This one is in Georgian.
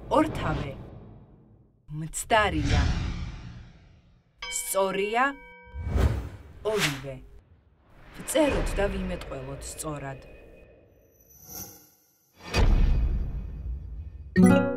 ორთავე მცდარია სწორია ორივე ვწეროთ და ვიმეტყველოთ სწორად